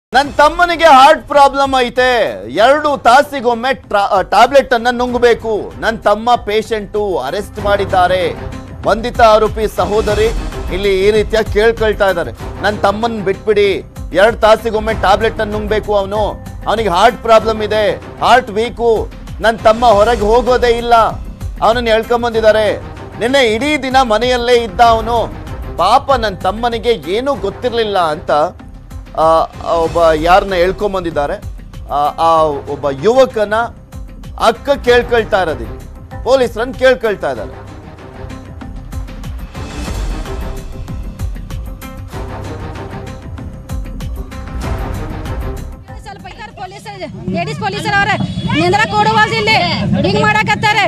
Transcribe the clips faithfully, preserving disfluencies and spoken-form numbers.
ನನ್ನ ತಮ್ಮನಿಗೆ heart problem ಐತೆ ಎರಡು ತಾಸಿಗೊಮ್ಮೆ ಟ್ಯಾಬ್ಲೆಟ್ ಅನ್ನು ನುಂಗಬೇಕು ನನ್ನ ತಮ್ಮ ಪೇಷಂಟು ಅರೆಸ್ಟ್ ಮಾಡಿದ್ದಾರೆ ಬಂಧಿತ ಆರೋಪಿ ಸಹೋದರಿ ಇಲ್ಲಿ ಈ ರೀತಿಯ ಕೇಳ್ಕೊಳ್ತಾ ಇದ್ದಾರೆ ನನ್ನ ತಮ್ಮನ ಬಿಟ್ಬಿಡಿ ಎರಡು ತಾಸಿಗೊಮ್ಮೆ ಟ್ಯಾಬ್ಲೆಟ್ ಅನ್ನು ನುಂಗಬೇಕು ಅವನು ಅವನಿಗೆ ಹಾರ್ಟ್ ಪ್ರಾಬ್ಲಮ್ ಇದೆ ಹಾರ್ಟ್ ವೀಕು ನನ್ನ ತಮ್ಮ ಹೊರಗೆ ಹೋಗೋದೇ ಇಲ್ಲ ಅವನನ್ನು ಹೇಳ್ಕೊಂಡ್ ಬಂದಿದ್ದಾರೆ ನಿನ್ನೆ ಇಡೀ ದಿನ ಮನೆಯಲ್ಲೇ ಇದ್ದ ಅವನು ಪಾಪ ನನ್ನ ತಮ್ಮನಿಗೆ ಏನೂ ಗೊತ್ತಿರಲಿಲ್ಲ ಅಂತ ಒಬ್ಬ ಯಾರನ್ನ ಹೇಳ್ಕೊಂಬಂದಿದ್ದಾರೆ ಆ ಒಬ್ಬ ಯುವಕನ ಅಕ್ಕ ಕೇಳ್ಕೊಳ್ತಾ ಇರೋದಿಲ್ಲ ಪೊಲೀಸರನ್ನ ಕೇಳ್ಕೊಳ್ತಾ ಇದ್ದಾರೆ ಲೇಡೀಸ್ ಪೊಲೀಸರು ಅವರೇ ನಿಂದ್ರ ಕೊಡುವಲ್ದು ಇಲ್ಲಿ ಹಿಂಗ್ ಮಾಡಕತ್ತಾರೆ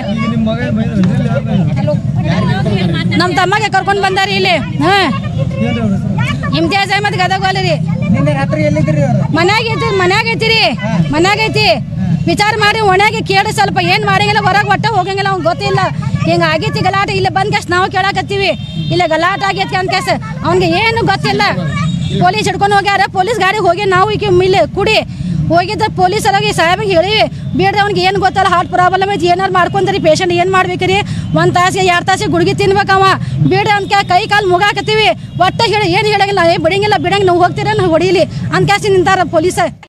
ನಮ್ಮ ತಮ್ಮಗೆ ಕರ್ಕೊಂಡು ಬಂದಾರಿ ಇಲ್ಲಿ ಹಾ ಇಮ್ತಿಯಾಜ್ ಅಹಮದ್ ಗದಗ ಅಲ್ರಿ ಮನ್ಯಾಗ ಐತಿ ಮನ್ಯಾಗ ಐತಿರಿ ಮನ್ಯಾಗ ಐತಿ ವಿಚಾರ ಮಾಡಿ ಒಣಗಿ ಕೇಳಿ ಸ್ವಲ್ಪ ಏನ್ ಮಾಡಂಗಿಲ್ಲ ಹೊರಗೆ ಒಟ್ಟ ಹೋಗಂಗಿಲ್ಲ ಅವ್ನಿಗೆ ಗೊತ್ತಿಲ್ಲ ಹಿಂಗ ಆಗೈತಿ ಗಲಾಟೆ ಇಲ್ಲಿ ಬಂದ್ ಕೇಸ್ ನಾವು ಕೇಳಾಕತ್ತೀವಿ ಇಲ್ಲ ಗಲಾಟೆ ಆಗೈತಿ ಅಂತ ಕೇಸ್ ಅವ್ನಿಗೆ ಏನು ಗೊತ್ತಿಲ್ಲ ಪೊಲೀಸ್ ಹಿಡ್ಕೊಂಡು ಹೋಗ್ಯಾರ ಪೊಲೀಸ್ ಗಾಡಿ ಹೋಗಿ ನಾವು ಈಗ ಇಲ್ಲಿ ಕುಡಿ ಹೋಗಿದ್ದ ಪೊಲೀಸರಾಗಿ ಸಾಹೇಬಿಗೆ ಹೇಳಿ ಬೇಡ್ರಿ ಅವ್ನಿಗೆ ಏನು ಗೊತ್ತಲ್ಲ ಹಾರ್ಟ್ ಪ್ರಾಬ್ಲಮ್ ಐತಿ ಏನಾರು ಮಾಡ್ಕೊಂಡ್ರಿ ಪೇಷಂಟ್ ಏನು ಮಾಡ್ಬೇಕ್ರಿ ಒಂದು ತಾಸಿಗೆ ಎರಡು ತಾಸಿಗೆ ಗುಡ್ಗಿ ತಿನ್ಬೇಕವ ಬೇಡ್ರಿ ಅಂತ ಕೈ ಕಾಲು ಮುಗಾಕತ್ತೀವಿ ಒಟ್ಟ ಹೇಳಿ ಏನು ಹೇಳಂಗಿಲ್ಲ ಏ ಬಿಡಂಗಿಲ್ಲ ಬಿಡಂಗಿಲ್ಲ ನಾವು ಹೋಗ್ತೀರ ನಾವು ಹೊಡೀಲಿ ಅಂತ ಕ್ಯಾಸಿ ನಿಂತಾರ ಪೊಲೀಸ